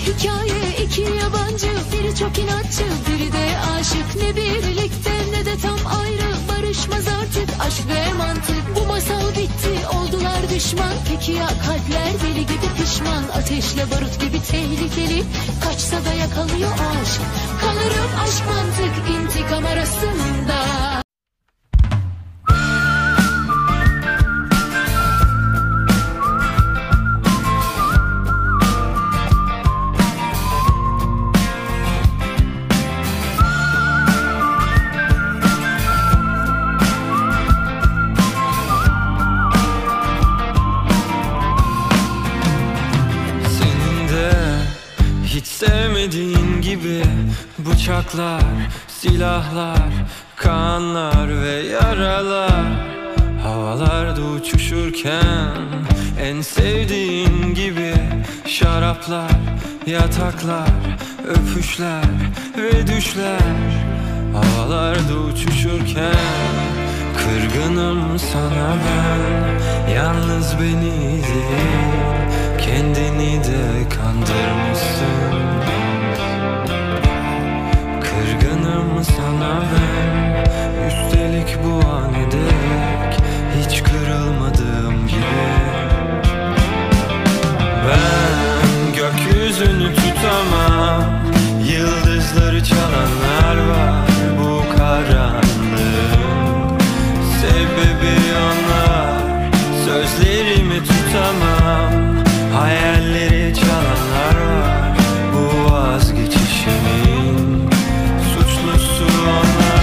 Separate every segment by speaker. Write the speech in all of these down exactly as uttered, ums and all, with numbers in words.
Speaker 1: Hikaye iki yabancı, biri çok inatçı, biri de aşık. Ne birlikte ne de tam ayrı, barışmaz artık aşk ve mantık. Bu masal bitti, oldular düşman. Peki ya kalpler deli gibi pişman, ateşle barut gibi tehlikeli, kaçsa da yakalıyor aşk. Kalırım aşk mantık intikam arasında.
Speaker 2: Hiç sevmediğin gibi bıçaklar, silahlar, kanlar ve yaralar havalarda uçuşurken, en sevdiğin gibi şaraplar, yataklar, öpüşler ve düşler havalarda uçuşurken, kırgınım sana ben, yalnız beni değil kendini de kandırmışsın. Kırgınım sana ben, üstelik bu an ederek hiç kırılmadığım gibi. Ben gökyüzünü tutamam, yıldızları çalanlar var bu karanlığın. Sebebi onlar, sözlerimi tutamam, hayalleri çalanlar var bu vazgeçişimin, suçlusu onlar.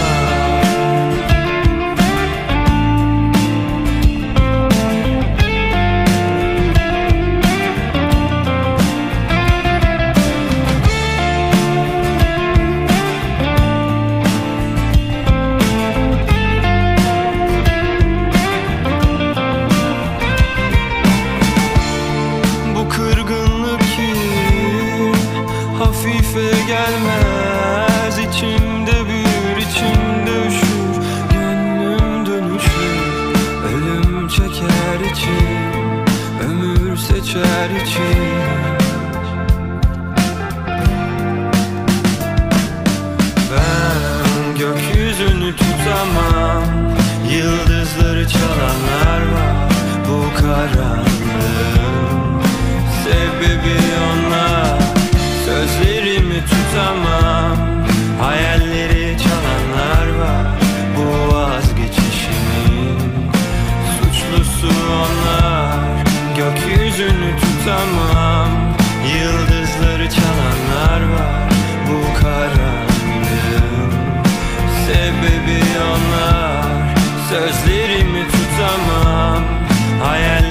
Speaker 2: Hafife gelmez, içimde büyür, içimde üşür, gönlüm dönüşür, ölüm çeker içim, ömür seçer içim. Ben gökyüzünü tutamam, yıldızları çalanlar var bu karanlığın. Sebebi onlar, sözlerimi tutamam, hayalleri çalanlar var bu vazgeçişimin, suçlusu onlar. Gökyüzünü tutamam, yıldızları çalanlar var bu karanlığın. Sebebi onlar, sözlerimi tutamam, hayal